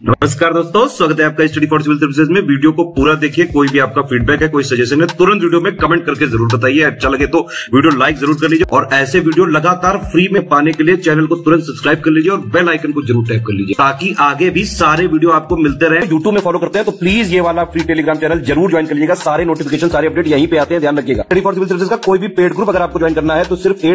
नमस्कार दोस्तों, स्वागत है आपका स्टडी फॉर सिविल सर्विसेज में। वीडियो को पूरा देखिए। कोई भी आपका फीडबैक है, कोई सजेशन है, तुरंत वीडियो में कमेंट करके जरूर बताइए। अच्छा लगे तो वीडियो लाइक जरूर कर लीजिए और ऐसे वीडियो लगातार फ्री में पाने के लिए चैनल को तुरंत सब्सक्राइब कर लीजिए और बेल आइकन को जरूर टैप कर लीजिए ताकि आगे भी सारे वीडियो आपको मिलते रहे। यूट्यूब में फॉलो करते हैं तो प्लीज ये वाला फ्री टेलीग्राम चैनल जरूर ज्वाइन कर लीजिएगा। सारे नोटिफिकेशन, सारे अपडेट यहीं पे आते हैं, ध्यान रखिएगा। स्टडी फॉर सिविल सर्विसेज का कोई भी पेड ग्रुप अगर आपको ज्वाइन करना है तो सिर्फ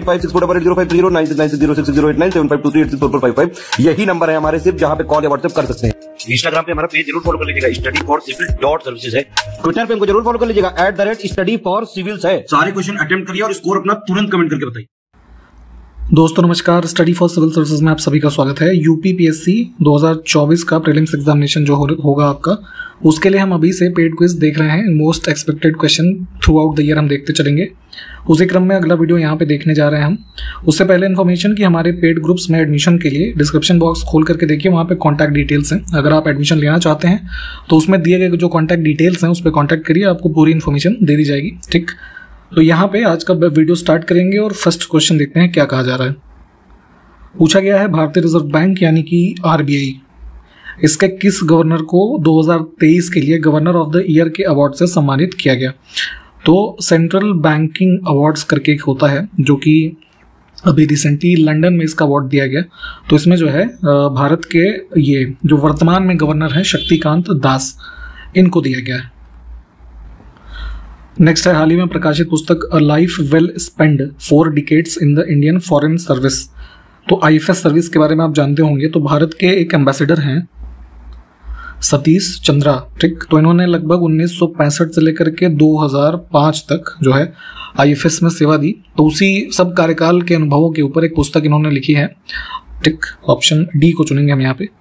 85648805309606089752386445 यही नंबर है हमारे, सिर्फ जहां पे कॉल या व्हाट्सएप कर सकते हैं। इंस्टाग्राम पे हमारा पेज जरूर फॉलो कर लीजिएगा, स्टडी फॉर सिविल .सर्विसेज है। ट्विटर पे हमको जरूर फॉलो कर लीजिएगा, @study for civils है। सारे क्वेश्चन अटेम्प्ट करिए और स्कोर अपना तुरंत कमेंट करके बताइए। दोस्तों नमस्कार, स्टडी फॉर सिविल सर्विसेज में आप सभी का स्वागत है। यूपीपीएससी 2024 का प्रीलिम्स एग्जामिनेशन जो होगा आपका, उसके लिए हम अभी से पेड क्विज देख रहे हैं। Most expected question throughout the year हम देखते चलेंगे। उसी क्रम में अगला वीडियो यहाँ पे देखने जा रहे हैं हम। उससे पहले इन्फॉर्मेशन कि हमारे पेड ग्रुप्स में एडमिशन के लिए डिस्क्रिप्शन बॉक्स खोल करके देखिए, वहाँ पे कॉन्टैक्ट डिटेल्स हैं। अगर आप एडमिशन लेना चाहते हैं तो उसमें दिए गए जो कॉन्टैक्ट डिटेल्स हैं उस पर कॉन्टैक्ट करिए, आपको पूरी इन्फॉर्मेशन दे दी जाएगी। ठीक, तो यहाँ पे आज का वीडियो स्टार्ट करेंगे और फर्स्ट क्वेश्चन देखते हैं क्या कहा जा रहा है। पूछा गया है भारतीय रिजर्व बैंक यानी कि आरबीआई, इसके किस गवर्नर को 2023 के लिए गवर्नर ऑफ द ईयर के अवार्ड से सम्मानित किया गया। तो सेंट्रल बैंकिंग अवार्ड्स करके एक होता है जो कि अभी रिसेंटली लंदन में इसका अवार्ड दिया गया। तो इसमें जो है भारत के ये जो वर्तमान में गवर्नर हैं शक्तिकांत दास, इनको दिया गया है। नेक्स्ट है हाल ही में प्रकाशित पुस्तक a life well spend 4 decades in the Indian foreign service. तो आईएफएस सर्विस के बारे में आप जानते होंगे। तो भारत के एक एम्बेसडर हैं सतीश चंद्रा, ठीक। तो इन्होंने लगभग 1965 से लेकर के 2005 तक जो है आईएफएस में सेवा दी। तो उसी सब कार्यकाल के अनुभवों के ऊपर एक पुस्तक इन्होंने लिखी है, ठीक। ऑप्शन डी को चुनेंगे हम यहाँ पे।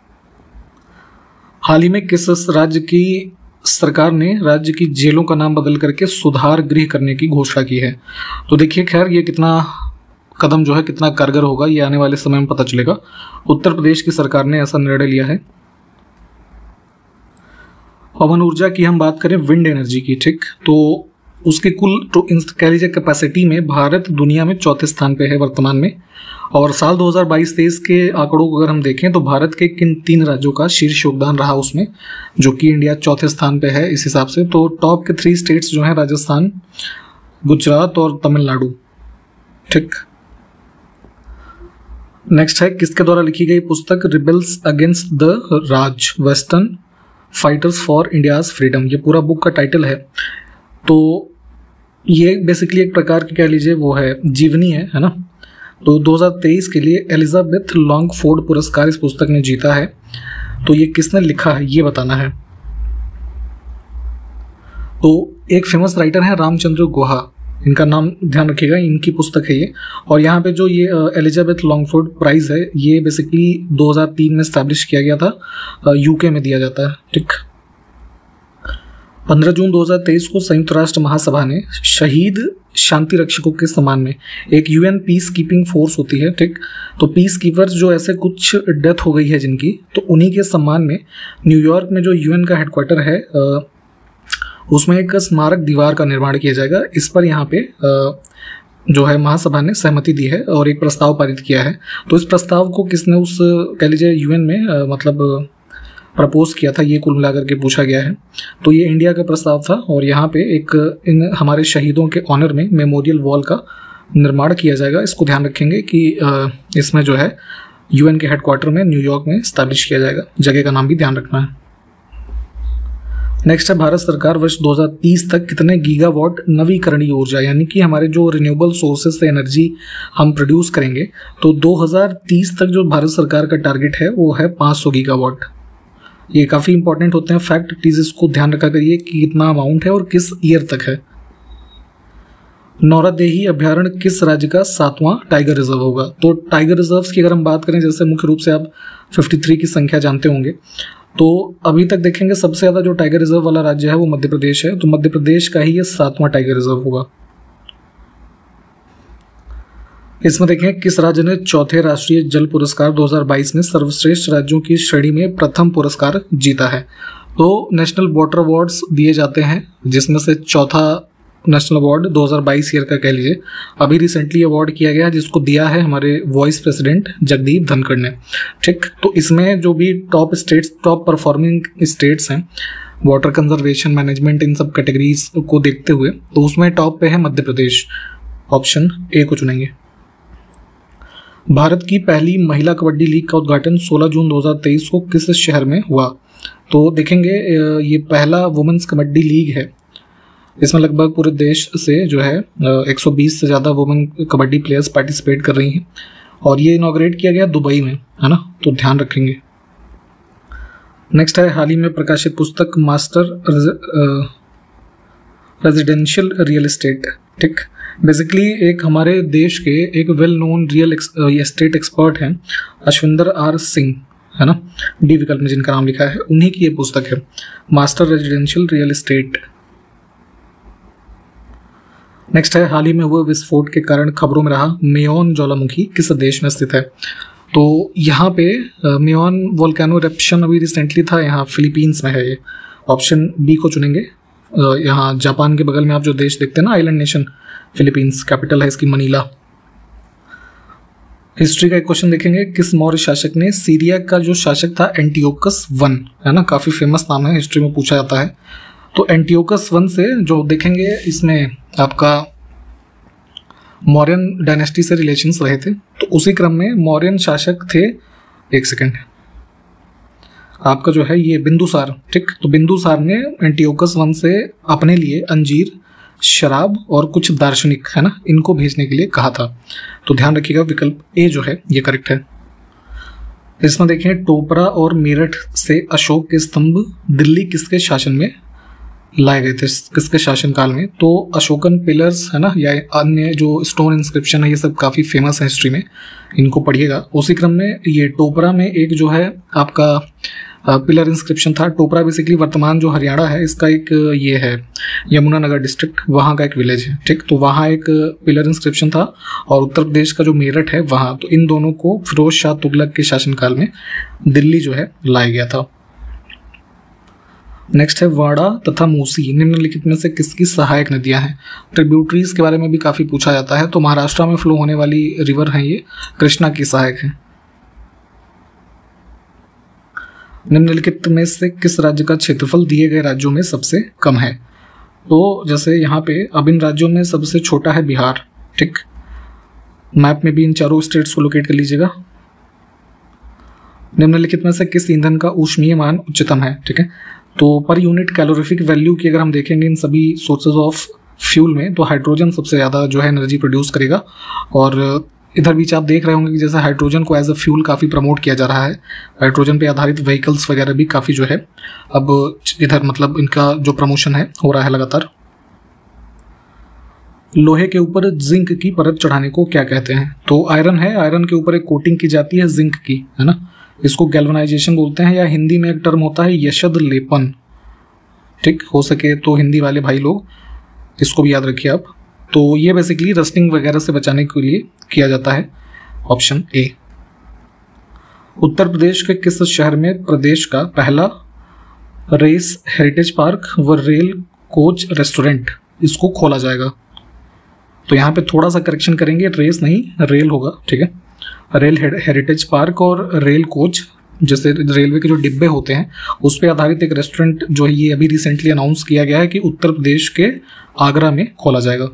हाल ही में किस राज्य की सरकार ने राज्य की जेलों का नाम बदल करके सुधार गृह करने की घोषणा की है। तो देखिए खैर ये कितना कदम जो है कितना कारगर होगा ये आने वाले समय में पता चलेगा। उत्तर प्रदेश की सरकार ने ऐसा निर्णय लिया है। पवन ऊर्जा की हम बात करें, विंड एनर्जी की, ठीक। तो उसके कुल तो कह लीजिए कैपेसिटी में भारत दुनिया में 4थे स्थान पे है वर्तमान में। और साल 2022-23 के आंकड़ों को अगर हम देखें तो भारत के किन 3 राज्यों का शीर्ष योगदान रहा उसमें, जो कि इंडिया 4थे स्थान पे है इस हिसाब से। तो टॉप के 3 स्टेट्स जो हैं राजस्थान, गुजरात और तमिलनाडु, ठीक। नेक्स्ट है किसके द्वारा लिखी गई पुस्तक rebels against the Raj, western fighters for India's freedom. ये पूरा बुक का टाइटल है। तो ये बेसिकली एक प्रकार की कह लीजिए वो है जीवनी है ना। तो 2023 के लिए एलिजाबेथ लॉन्गफोर्ड पुरस्कार इस पुस्तक ने जीता है। तो ये किसने लिखा है ये बताना है। तो एक फेमस राइटर है रामचंद्र गुहा, इनका नाम ध्यान रखिएगा, इनकी पुस्तक है ये। और यहाँ पे जो ये एलिजाबेथ लॉन्गफोर्ड प्राइज है ये बेसिकली 2003 में स्टैब्लिश किया गया था, यूके में दिया जाता है, ठीक। 15 जून 2023 को संयुक्त राष्ट्र महासभा ने शहीद शांति रक्षकों के सम्मान में एक यूएन पीस कीपिंग फोर्स होती है, ठीक। तो पीस कीपर्स जो ऐसे कुछ डेथ हो गई है जिनकी, तो उन्हीं के सम्मान में न्यूयॉर्क में जो यूएन का हेडक्वार्टर है उसमें एक स्मारक दीवार का निर्माण किया जाएगा। इस पर यहाँ पे जो है महासभा ने सहमति दी है और एक प्रस्ताव पारित किया है। तो इस प्रस्ताव को किसने उस कह लीजिए यूएन में मतलब प्रपोज किया था, ये कुल मिलाकर के पूछा गया है। तो ये इंडिया का प्रस्ताव था और यहाँ पे एक इन हमारे शहीदों के ऑनर में मेमोरियल वॉल का निर्माण किया जाएगा। इसको ध्यान रखेंगे कि इसमें जो है यूएन के हेडक्वार्टर में न्यूयॉर्क में स्टैब्लिश किया जाएगा। जगह का नाम भी ध्यान रखना है। नेक्स्ट है भारत सरकार वर्ष 2030 तक कितने गीगावाट नवीकरणीय ऊर्जा यानी कि हमारे जो रिन्यूएबल सोर्सेज से एनर्जी हम प्रोड्यूस करेंगे। तो 2030 तक जो भारत सरकार का टारगेट है वो है 500 गीगावाट। ये काफ़ी इंपॉर्टेंट होते हैं फैक्ट, प्लीज इसको ध्यान रखा करिए कि कितना अमाउंट है और किस ईयर तक है। नौरादेही अभ्यारण्य किस राज्य का 7वां टाइगर रिजर्व होगा। तो टाइगर रिजर्व्स की अगर हम बात करें, जैसे मुख्य रूप से आप 53 की संख्या जानते होंगे, तो अभी तक देखेंगे सबसे ज़्यादा जो टाइगर रिजर्व वाला राज्य है वो मध्य प्रदेश है। तो मध्य प्रदेश का ही ये 7वां टाइगर रिजर्व होगा। इसमें देखें किस राज्य ने 4थे राष्ट्रीय जल पुरस्कार 2022 में सर्वश्रेष्ठ राज्यों की श्रेणी में प्रथम पुरस्कार जीता है। तो नेशनल वाटर अवार्ड्स दिए जाते हैं जिसमें से चौथा नेशनल अवार्ड 2022 ईयर का कह लीजिए, अभी रिसेंटली अवार्ड किया गया जिसको दिया है हमारे वाइस प्रेसिडेंट जगदीप धनखड़ ने। ठीक, तो इसमें जो भी top states, top performing states हैं वाटर कंजर्वेशन, मैनेजमेंट, इन सब कैटेगरीज को देखते हुए, तो उसमें टॉप पे है मध्य प्रदेश। ऑप्शन ए को चुनेंगे। भारत की पहली महिला कबड्डी लीग का उद्घाटन 16 जून 2023 को किस शहर में हुआ? तो देखेंगे ये पहला वुमेन्स कबड्डी लीग है। इसमें लगभग पूरे देश से जो है 120 से ज़्यादा वुमेन कबड्डी प्लेयर्स पार्टिसिपेट कर रही हैं और ये इनॉग्रेट किया गया दुबई में, है ना, तो ध्यान रखेंगे। नेक्स्ट है हाल ही में प्रकाशित पुस्तक मास्टर रेजिडेंशियल रियल एस्टेट। ठीक, बेसिकली एक हमारे देश के एक well known real estate expert हैं अश्विंदर आर सिंह, है ना, डी विकल्प में जिनका नाम लिखा है, उन्हीं की ये पुस्तक है master residential real estate. Next है हाल ही में हुए विस्फोट के कारण खबरों में रहा मेयोन ज्वालामुखी किस देश में स्थित है? तो यहाँ पे मेयोन वोल्केनो इरप्शन अभी रिसेंटली था, यहाँ फिलीपींस में है ये। ऑप्शन बी को चुनेंगे। यहाँ जापान के बगल में आप जो देश देखते हैं ना, आइलैंड नेशन, फिलीपींस, कैपिटल है इसकी मनीला। हिस्ट्री का एक क्वेश्चन देखेंगे, किस मौर्य शासक ने सीरिया का जो शासक था एंटियोकस वन, है ना, काफी फेमस नाम है, हिस्ट्री में पूछा जाता है। तो एंटियोकस वन से जो देखेंगे इसमें आपका मौर्यन डायनेस्टी से रिलेशंस रहे थे, तो उसी क्रम में मौर्यन शासक थे, एक सेकेंड, आपका जो है ये बिंदुसार। ठीक, तो बिंदुसार ने एंटियोकस वन से अपने लिए अंजीर, शराब और कुछ दार्शनिक, है ना, इनको भेजने के लिए कहा था। तो ध्यान रखिएगा विकल्प ए जो है ये करेक्ट है। इसमें देखें टोपरा और मेरठ से अशोक के स्तंभ दिल्ली किसके शासन में लाए गए थे, किसके शासनकाल में? तो अशोकन पिलर्स, है ना, या अन्य जो स्टोन इंस्क्रिप्शन है ये सब काफ़ी फेमस है हिस्ट्री में, इनको पढ़िएगा। उसी क्रम में ये टोपरा में एक जो है आपका पिलर इंस्क्रिप्शन था। टोपरा बेसिकली वर्तमान जो हरियाणा है इसका एक ये है यमुनानगर डिस्ट्रिक्ट, वहाँ का एक विलेज है। ठीक, तो वहाँ एक पिलर इंस्क्रिप्शन था और उत्तर प्रदेश का जो मेरठ है वहाँ, तो इन दोनों को फिरोज शाह तुगलक के शासनकाल में दिल्ली जो है लाया गया था। नेक्स्ट है वाड़ा तथा मूसी निम्नलिखित में से किसकी सहायक नदियां हैं? ट्रिब्यूटरीज के बारे में भी काफ़ी पूछा जाता है, तो महाराष्ट्र में फ्लो होने वाली रिवर हैं ये, कृष्णा की सहायक है। निम्नलिखित में से किस राज्य का क्षेत्रफल दिए गए राज्यों में सबसे कम है? तो जैसे यहाँ पे अब इन राज्यों में सबसे छोटा है बिहार। ठीक, मैप में भी इन चारों स्टेट्स को लोकेट कर लीजिएगा। निम्नलिखित में से किस ईंधन का ऊष्मीय मान उच्चतम है? ठीक है, तो पर यूनिट कैलोरीफिक वैल्यू की अगर हम देखेंगे इन सभी सोर्सेज ऑफ फ्यूल में, तो हाइड्रोजन सबसे ज़्यादा जो है एनर्जी प्रोड्यूस करेगा। और इधर बीच आप देख रहे होंगे कि जैसे हाइड्रोजन को एज अ फ्यूल काफ़ी प्रमोट किया जा रहा है, हाइड्रोजन पे आधारित व्हीकल्स वगैरह भी काफ़ी जो है अब इधर मतलब इनका जो प्रमोशन है हो रहा है लगातार। लोहे के ऊपर जिंक की परत चढ़ाने को क्या कहते हैं? तो आयरन है, आयरन के ऊपर एक कोटिंग की जाती है जिंक की, है ना, इसको गैल्वनाइजेशन बोलते हैं, या हिंदी में एक टर्म होता है यशद लेपन। ठीक, हो सके तो हिंदी वाले भाई लोग इसको भी याद रखिए आप। तो ये बेसिकली रस्टिंग वगैरह से बचाने के लिए किया जाता है। Option A. उत्तर प्रदेश के किस शहर में प्रदेश का पहला रेस हेरिटेज पार्क व रेल कोच रेस्टोरेंट इसको खोला जाएगा? तो यहाँ पे थोड़ा सा करेक्शन करेंगे, रेस नहीं रेल होगा। ठीक है, रेल हेरिटेज पार्क और रेल कोच, जैसे रेलवे के जो डिब्बे होते हैं उस पर आधारित एक रेस्टोरेंट जो है ये अभी रिसेंटली अनाउंस किया गया है कि उत्तर प्रदेश के आगरा में खोला जाएगा।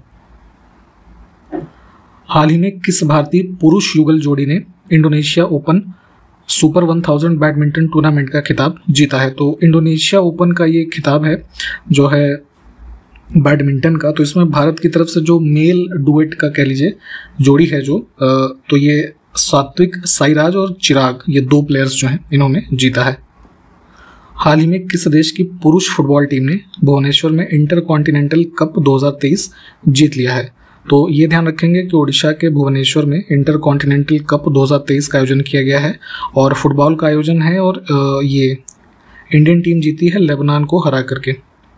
हाल ही में किस भारतीय पुरुष युगल जोड़ी ने Indonesia open super 1000 badminton tournament का खिताब जीता है? तो इंडोनेशिया ओपन का ये खिताब है जो है बैडमिंटन का, तो इसमें भारत की तरफ से जो मेल डुएट का कह लीजिए जोड़ी है जो तो ये सात्विक साईराज और चिराग, ये दो प्लेयर्स जो हैं इन्होंने जीता है। हाल ही में किस देश की पुरुष फुटबॉल टीम ने भुवनेश्वर में इंटर कॉन्टिनेंटल कप 2023 जीत लिया है? तो ये ध्यान रखेंगे कि ओडिशा के भुवनेश्वर में इंटर कॉन्टिनेंटल कप 2023 का आयोजन किया गया है और फुटबॉल का आयोजन है, और ये इंडियन टीम जीती है लेबनान को हरा करके।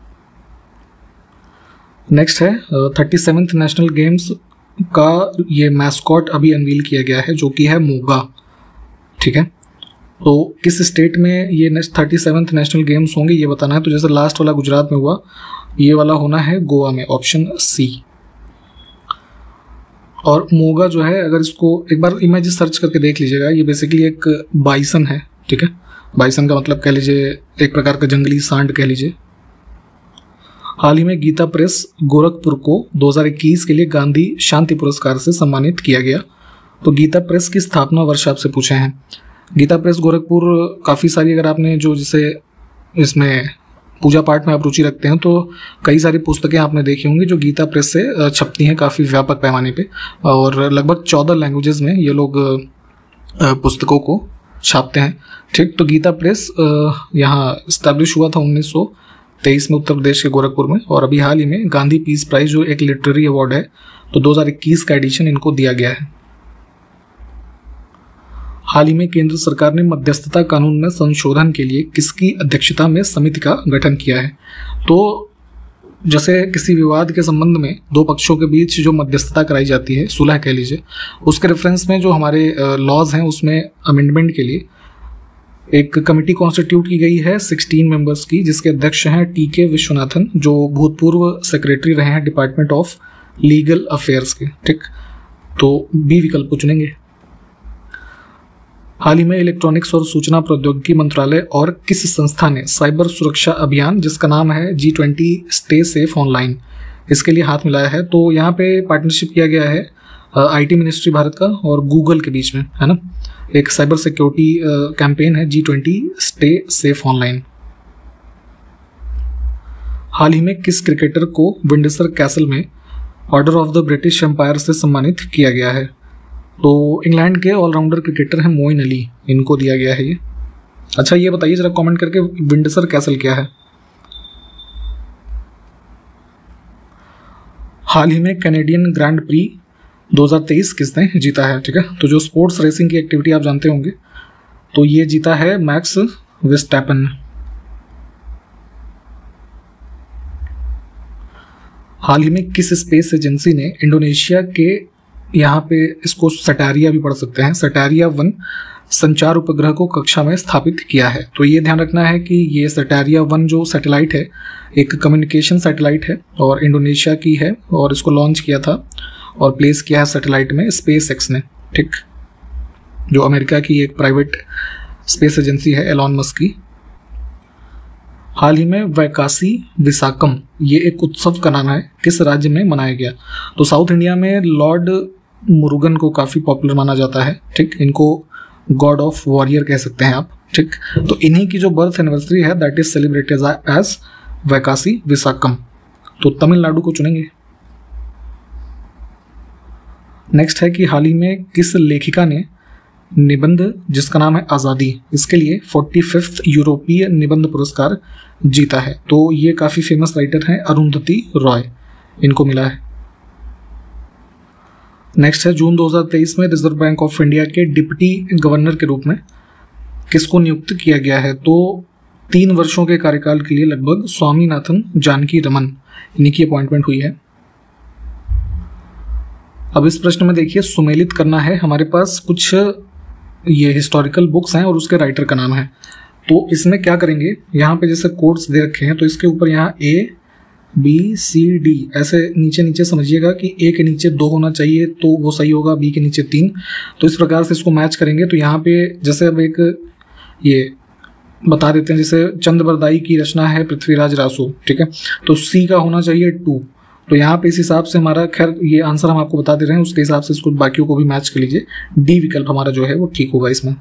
नेक्स्ट है 37th नेशनल गेम्स का ये मैस्कॉट अभी अनवील किया गया है जो कि है मोगा। ठीक है, तो किस स्टेट में ये 37th नेशनल गेम्स होंगे ये बताना है। तो जैसे लास्ट वाला गुजरात में हुआ, ये वाला होना है गोवा में, ऑप्शन सी। और मोगा जो है, अगर इसको एक बार इमेज सर्च करके देख लीजिएगा, ये बेसिकली एक बाइसन है, ठीक है। बाइसन का मतलब कह लीजिए एक प्रकार का जंगली सांड कह लीजिए। हाल ही में गीता प्रेस गोरखपुर को 2021 के लिए गांधी शांति पुरस्कार से सम्मानित किया गया। तो गीता प्रेस की स्थापना वर्ष आपसे पूछे हैं। गीता प्रेस गोरखपुर काफ़ी सारी, अगर आपने जो जैसे इसमें पूजा पाठ में आप रुचि रखते हैं तो कई सारी पुस्तकें आपने देखी होंगी जो गीता प्रेस से छपती हैं काफ़ी व्यापक पैमाने पे, और लगभग 14 लैंग्वेजेस में ये लोग पुस्तकों को छापते हैं, ठीक। तो गीता प्रेस यहाँ इस्टेब्लिश हुआ था 1923 में उत्तर प्रदेश के गोरखपुर में, और अभी हाल ही में गांधी पीस प्राइज जो एक लिटरेरी अवार्ड है, तो 2021 का एडिशन इनको दिया गया है। हाल ही में केंद्र सरकार ने मध्यस्थता कानून में संशोधन के लिए किसकी अध्यक्षता में समिति का गठन किया है? तो जैसे किसी विवाद के संबंध में दो पक्षों के बीच जो मध्यस्थता कराई जाती है, सुलह कह लीजिए, उसके रेफरेंस में जो हमारे लॉज हैं उसमें अमेंडमेंट के लिए एक कमेटी कॉन्स्टिट्यूट की गई है 16 मेंबर्स की, जिसके अध्यक्ष हैं टी.के. विश्वनाथन, जो भूतपूर्व सेक्रेटरी रहे हैं डिपार्टमेंट ऑफ लीगल अफेयर्स के, ठीक। तो बी विकल्प को चुनेंगे। हाल ही में इलेक्ट्रॉनिक्स और सूचना प्रौद्योगिकी मंत्रालय और किस संस्था ने साइबर सुरक्षा अभियान, जिसका नाम है G20 स्टे सेफ ऑनलाइन, इसके लिए हाथ मिलाया है? तो यहाँ पे पार्टनरशिप किया गया है IT मिनिस्ट्री भारत का और गूगल के बीच में, है ना। एक साइबर सिक्योरिटी कैंपेन है G20 स्टे सेफ ऑनलाइन। हाल ही में किस क्रिकेटर को विंडसर कैसल में order of the British empire से सम्मानित किया गया है? तो इंग्लैंड के ऑलराउंडर क्रिकेटर हैं मोइन अली, इनको दिया गया है ये। अच्छा, ये बताइए जरा कमेंट करके विंडसर कैसल क्या है? हाल ही में कैनेडियन ग्रैंड प्री 2023 किसने जीता है? ठीक है, तो जो स्पोर्ट्स रेसिंग की एक्टिविटी आप जानते होंगे, तो ये जीता है मैक्स विस्टैपन। हाल ही में किस स्पेस एजेंसी ने इंडोनेशिया के, यहाँ पे इसको सटारिया भी पढ़ सकते हैं, सटारिया 1 संचार उपग्रह को कक्षा में स्थापित किया है? तो ये ध्यान रखना है कि ये सटारिया 1 जो सैटेलाइट है एक कम्युनिकेशन सैटेलाइट है और इंडोनेशिया की है, और इसको लॉन्च किया था और प्लेस किया है सैटेलाइट में स्पेस एक्स ने, ठीक, जो अमेरिका की एक प्राइवेट स्पेस एजेंसी है एलॉन मस्क की। हाल ही में वैकासी विसाकम, ये एक उत्सव का नाम है, किस राज्य में मनाया गया? तो साउथ इंडिया में लॉर्ड मुरुगन को काफ़ी पॉपुलर माना जाता है, ठीक, इनको गॉड ऑफ वॉरियर कह सकते हैं आप, ठीक। तो इन्हीं की जो बर्थ एनिवर्सरी है that is celebrated as Vaikasi Visakam, तो तमिलनाडु को चुनेंगे। नेक्स्ट है कि हाल ही में किस लेखिका ने निबंध जिसका नाम है आज़ादी, इसके लिए 45th यूरोपीय निबंध पुरस्कार जीता है? तो ये काफ़ी फेमस राइटर हैं अरुंधति रॉय, इनको मिला है। नेक्स्ट है जून 2023 में रिजर्व बैंक ऑफ इंडिया के डिप्टी गवर्नर के रूप में किसको नियुक्त किया गया है? तो 3 वर्षों के कार्यकाल के लिए लगभग स्वामीनाथन जानकी रमन, इन्हीं की अपॉइंटमेंट हुई है। अब इस प्रश्न में देखिए, सुमेलित करना है, हमारे पास कुछ ये हिस्टोरिकल बुक्स हैं और उसके राइटर का नाम है। तो इसमें क्या करेंगे, यहाँ पे जैसे कोड्स दे रखे हैं तो इसके ऊपर यहाँ A-B-C-D ऐसे नीचे नीचे समझिएगा कि A के नीचे 2 होना चाहिए तो वो सही होगा, B के नीचे 3, तो इस प्रकार से इसको मैच करेंगे। तो यहाँ पे जैसे अब एक ये बता देते हैं, जैसे चंद्रबरदाई की रचना है पृथ्वीराज रासो, ठीक है, तो C का होना चाहिए 2, तो यहाँ पे इस हिसाब से हमारा, खैर ये आंसर हम आपको बता दे रहे हैं, उसके हिसाब से इसको बाकियों को भी मैच कर लीजिए। डी विकल्प हमारा जो है वो ठीक होगा इसमें।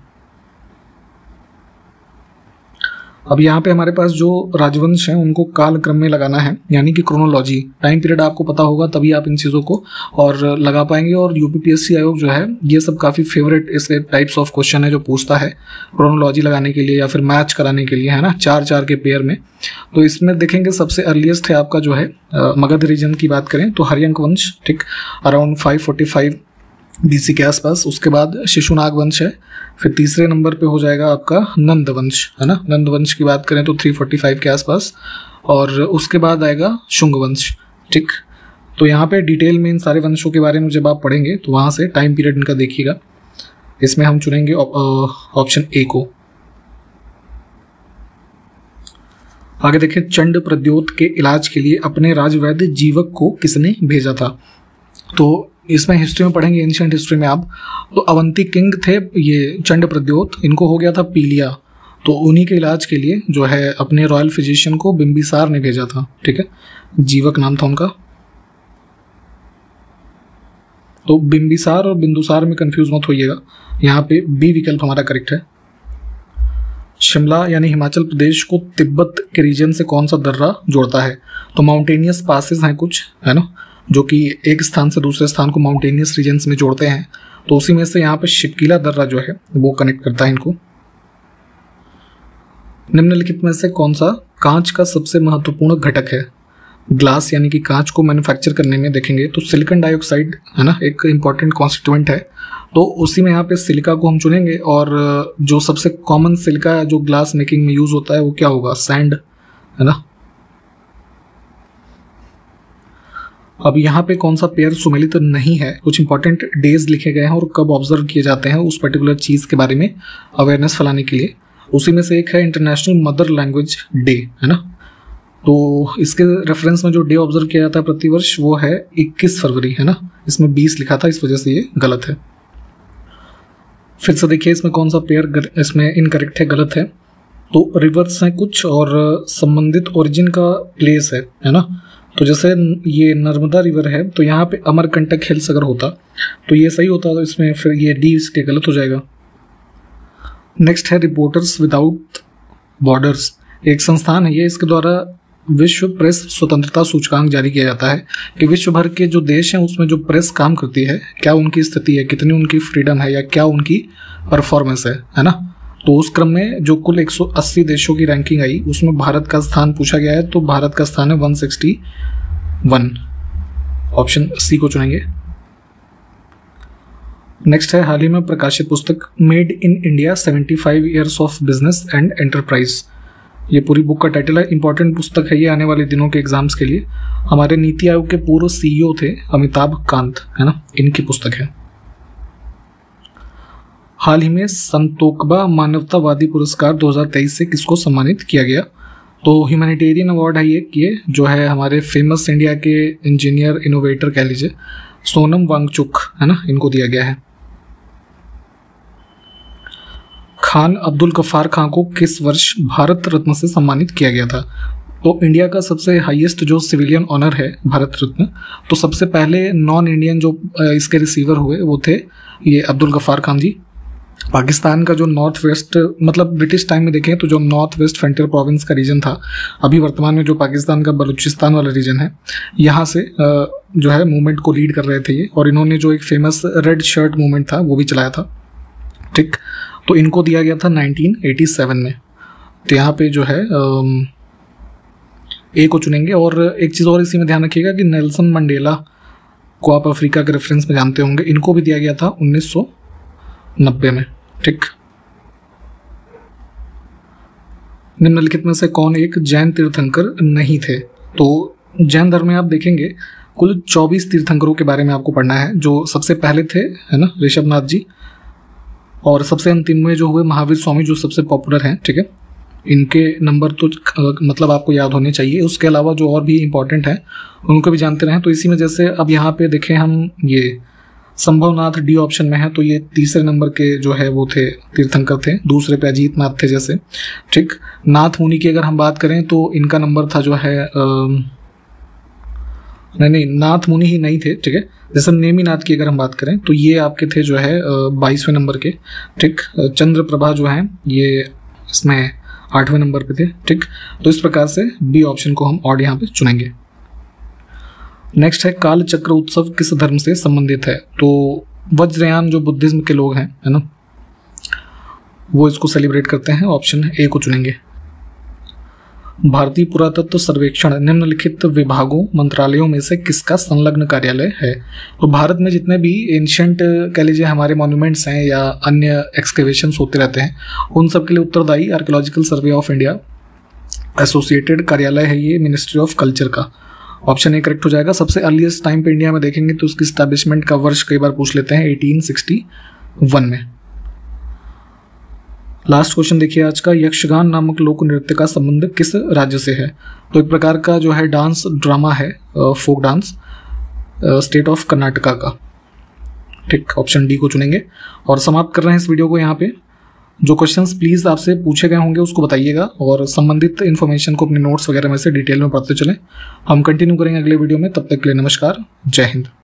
अब यहाँ पे हमारे पास जो राजवंश हैं उनको कालक्रम में लगाना है, यानी कि क्रोनोलॉजी, टाइम पीरियड आपको पता होगा तभी आप इन चीज़ों को और लगा पाएंगे। और यूपीपीएससी आयोग जो है ये सब काफ़ी फेवरेट इसके टाइप्स ऑफ क्वेश्चन है जो पूछता है क्रोनोलॉजी लगाने के लिए या फिर मैच कराने के लिए, है ना, 4-4 के पेयर में। तो इसमें देखेंगे सबसे अर्लीस्ट है आपका जो है मगध रीजन की बात करें तो हरियंक वंश, ठीक, अराउंड 545 BC के आसपास। उसके बाद शिशुनाग वंश है, फिर तीसरे नंबर पे हो जाएगा आपका नंद वंश, है ना, नंद वंश की बात करें तो 345 के आसपास, और उसके बाद आएगा शुंग वंश, ठीक। तो यहाँ पे डिटेल में इन सारे वंशों के बारे में जब आप पढ़ेंगे तो वहाँ से टाइम पीरियड इनका देखिएगा। इसमें हम चुनेंगे ऑप्शन ए को। आगे देखिए, चंड प्रद्योत के इलाज के लिए अपने राजवैद्य जीवक को किसने भेजा था? तो इसमें हिस्ट्री में पढ़ेंगे, एंशिएंट हिस्ट्री में आप, तो अवंती किंग थे ये चंड प्रद्योत, इनको हो गया था पीलिया, तो उन्हीं के इलाज के लिए जो है अपने रॉयल फिजिशियन को बिंबिसार ने भेजा था। ठीक है, जीवक नाम था उनका। तो बिंबिसार और बिंदुसार में कंफ्यूज मत होइएगा, यहाँ पे बी विकल्प हमारा करेक्ट है। शिमला यानी हिमाचल प्रदेश को तिब्बत के रीजन से कौन सा दर्रा जोड़ता है? तो माउंटेनियस पासेस हैं कुछ, है ना, जो कि एक स्थान से दूसरे स्थान को माउंटेनियस रीजन्स में जोड़ते हैं, तो उसी में से यहाँ पे शिपकीला दर्रा जो है वो कनेक्ट करता है इनको। निम्नलिखित में से कौन सा कांच का सबसे महत्वपूर्ण घटक है? ग्लास यानी कि कांच को मैन्युफैक्चर करने में देखेंगे तो सिलिकॉन डाइऑक्साइड, है ना, एक इंपॉर्टेंट कॉन्स्टिट्यूएंट है, तो उसी में यहाँ पे सिलिका को हम चुनेंगे। और जो सबसे कॉमन सिलिका जो ग्लास मेकिंग में यूज होता है वो क्या होगा? सैंड, है ना। अब यहाँ पे कौन सा पेयर सुमेलित नहीं है? कुछ इंपॉर्टेंट डेज लिखे गए हैं और कब ऑब्जर्व किए जाते हैं उस पर्टिकुलर चीज के बारे में अवेयरनेस फैलाने के लिए। उसी में से एक है इंटरनेशनल मदर लैंग्वेज डे, है ना। तो इसके रेफरेंस में जो डे ऑब्जर्व किया जाता है प्रतिवर्ष वो है 21 फरवरी, है ना। इसमें 20 लिखा था, इस वजह से ये गलत है। फिर से देखिए इसमें कौन सा पेयर इसमें इनकरेक्ट है, गलत है। तो रिवर्स हैं कुछ और संबंधित ओरिजिन का प्लेस है ना। तो जैसे ये नर्मदा रिवर है, तो यहाँ पे अमरकंटक हिल्स अगर होता तो ये सही होता, तो इसमें फिर ये डी इसके गलत हो जाएगा। नेक्स्ट है रिपोर्टर्स विदाउट बॉर्डर्स, एक संस्थान है ये, इसके द्वारा विश्व प्रेस स्वतंत्रता सूचकांक जारी किया जाता है कि विश्व भर के जो देश हैं उसमें जो प्रेस काम करती है क्या उनकी स्थिति है, कितनी उनकी फ्रीडम है या क्या उनकी परफॉर्मेंस है ना। तो उस क्रम में जो कुल 180 देशों की रैंकिंग आई उसमें भारत का स्थान पूछा गया है, तो भारत का स्थान है 161, ऑप्शन सी को चुनेंगे। नेक्स्ट है हाल ही में प्रकाशित पुस्तक made in India 75 years of business and enterprise, ये पूरी बुक का टाइटल है। इंपॉर्टेंट पुस्तक है ये आने वाले दिनों के एग्जाम्स के लिए। हमारे नीति आयोग के पूर्व सीईओ थे अमिताभ कांत, है ना, इनकी पुस्तक है। हाल ही में संतोकबा मानवतावादी पुरस्कार 2023 से किसको सम्मानित किया गया? तो ह्यूमैनिटेरियन अवार्ड है ये जो है हमारे फेमस इंडिया के इंजीनियर इनोवेटर कह लीजिए सोनम वांगचुक, है ना, इनको दिया गया है। खान अब्दुल गफ्फार खान को किस वर्ष भारत रत्न से सम्मानित किया गया था? तो इंडिया का सबसे हाईएस्ट जो सिविलियन ऑनर है भारत रत्न, तो सबसे पहले नॉन इंडियन जो इसके रिसीवर हुए वो थे ये अब्दुल गफ्फार खान जी। पाकिस्तान का जो नॉर्थ वेस्ट, मतलब ब्रिटिश टाइम में देखें तो जो नॉर्थ वेस्ट फ्रंटियर प्रोविंस का रीजन था, अभी वर्तमान में जो पाकिस्तान का बलूचिस्तान वाला रीजन है, यहाँ से जो है मूवमेंट को लीड कर रहे थे ये, और इन्होंने जो एक फेमस रेड शर्ट मूवमेंट था वो भी चलाया था। ठीक, तो इनको दिया गया था 1987 में। तो यहाँ पे जो है ए को चुनेंगे। और एक चीज़ और इसी में ध्यान रखिएगा कि नेल्सन मंडेला को आप अफ्रीका के रेफरेंस में जानते होंगे, इनको भी दिया गया था 1990 में। ठीक, निम्नलिखित में से कौन एक जैन तीर्थंकर नहीं थे? तो जैन धर्म में आप देखेंगे कुल 24 तीर्थंकरों के बारे में आपको पढ़ना है। जो सबसे पहले थे, है ना, ऋषभनाथ जी, और सबसे अंतिम में जो हुए महावीर स्वामी जो सबसे पॉपुलर हैं। ठीक है, इनके नंबर तो मतलब आपको याद होने चाहिए। उसके अलावा जो और भी इम्पोर्टेंट हैं उनको भी जानते रहें। तो इसी में जैसे अब यहाँ पे देखें हम, ये संभवनाथ डी ऑप्शन में है, तो ये तीसरे नंबर के जो है वो थे तीर्थंकर थे। दूसरे पे अजीत नाथ थे जैसे। ठीक, नाथ मुनि की अगर हम बात करें तो इनका नंबर था जो है नहीं नाथ मुनि ही नहीं थे। ठीक है, जैसे नेमिनाथ की अगर हम बात करें तो ये आपके थे जो है 22वें नंबर के। ठीक, चंद्र प्रभा जो है ये इसमें 8वें नंबर पे थे। ठीक, तो इस प्रकार से बी ऑप्शन को हम और यहाँ पे चुनेंगे। नेक्स्ट है काल चक्र उत्सव किस धर्म से संबंधित है? तो वज्रयान जो बुद्धिज्म के लोग हैं, है ना, वो इसको सेलिब्रेट करते हैं। ऑप्शन ए को चुनेंगे। भारतीय पुरातत्व सर्वेक्षण निम्नलिखित विभागों मंत्रालयों में से किसका संलग्न कार्यालय है? तो भारत में जितने भी एंशिएंट कह लीजिए हमारे मॉन्यूमेंट्स हैं या अन्य एक्सकेवेशंस होते रहते हैं, उन सब के लिए उत्तरदायी archaeological survey of India associated कार्यालय है ये मिनिस्ट्री ऑफ कल्चर का। ऑप्शन ए करेक्ट हो जाएगा। सबसे अर्लीस्ट टाइम पे इंडिया में देखेंगे तो उसकी स्टैब्लिशमेंट का वर्ष कई बार पूछ लेते हैं 1861 में। लास्ट क्वेश्चन देखिए आज का, यक्षगान नामक लोक नृत्य का संबंध किस राज्य से है? तो एक प्रकार का जो है डांस ड्रामा है, folk dance, state of Karnataka का। ठीक, ऑप्शन डी को चुनेंगे। और समाप्त कर रहे हैं इस वीडियो को यहाँ पे। जो क्वेश्चंस प्लीज़ आपसे पूछे गए होंगे उसको बताइएगा और संबंधित इन्फॉर्मेशन को अपने नोट्स वगैरह में से डिटेल में पढ़ते चलें। हम कंटिन्यू करेंगे अगले वीडियो में, तब तक के लिए नमस्कार, जय हिंद।